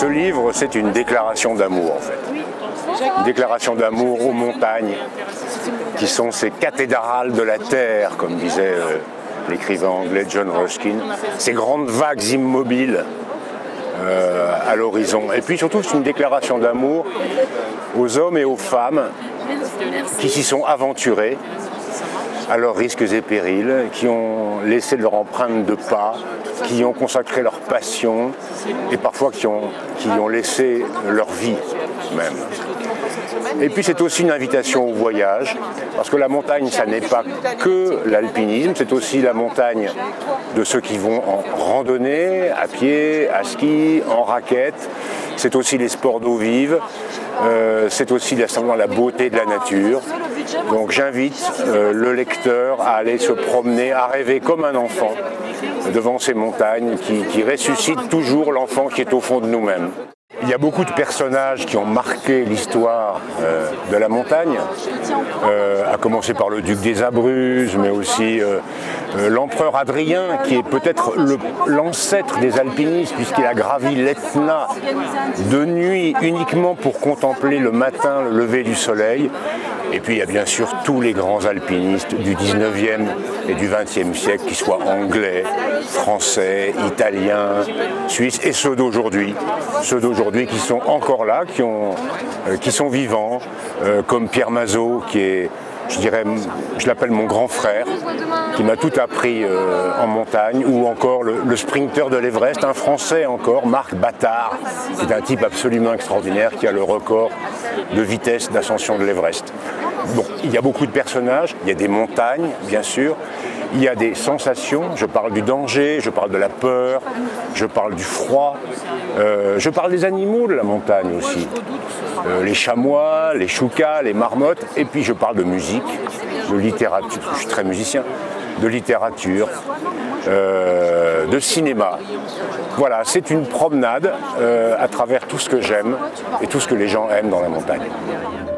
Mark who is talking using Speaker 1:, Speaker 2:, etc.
Speaker 1: Ce livre, c'est une déclaration d'amour, en fait. Une déclaration d'amour aux montagnes, qui sont ces cathédrales de la terre, comme disait l'écrivain anglais John Ruskin, ces grandes vagues immobiles à l'horizon. Et puis surtout, c'est une déclaration d'amour aux hommes et aux femmes qui s'y sont aventurés à leurs risques et périls, qui ont laissé leur empreinte de pas, qui ont consacré leur passion et parfois qui ont laissé leur vie même. Et puis c'est aussi une invitation au voyage, parce que la montagne, ça n'est pas que l'alpinisme, c'est aussi la montagne de ceux qui vont en randonnée, à pied, à ski, en raquette. C'est aussi les sports d'eau vive, c'est aussi la beauté de la nature. Donc j'invite le lecteur à aller se promener, à rêver comme un enfant devant ces montagnes qui ressuscitent toujours l'enfant qui est au fond de nous-mêmes. Il y a beaucoup de personnages qui ont marqué l'histoire de la montagne, à commencer par le duc des Abruzzes, mais aussi l'empereur Adrien, qui est peut-être l'ancêtre des alpinistes, puisqu'il a gravi l'Etna de nuit uniquement pour contempler le matin le lever du soleil. Et puis il y a bien sûr tous les grands alpinistes du 19e et du 20e siècle, qui soient anglais, français, italiens, suisses, et ceux d'aujourd'hui qui sont encore là, qui sont vivants, comme Pierre Mazot, qui est, je l'appelle mon grand frère, qui m'a tout appris en montagne, ou encore le sprinter de l'Everest, un Français encore, Marc Battard, qui est un type absolument extraordinaire, qui a le record de vitesse d'ascension de l'Everest. Bon, il y a beaucoup de personnages, il y a des montagnes, bien sûr, il y a des sensations, je parle du danger, je parle de la peur, je parle du froid, je parle des animaux de la montagne aussi, les chamois, les choucas, les marmottes, et puis je parle de musique, de littérature, je suis très musicien, de littérature, de cinéma. Voilà, c'est une promenade à travers tout ce que j'aime et tout ce que les gens aiment dans la montagne.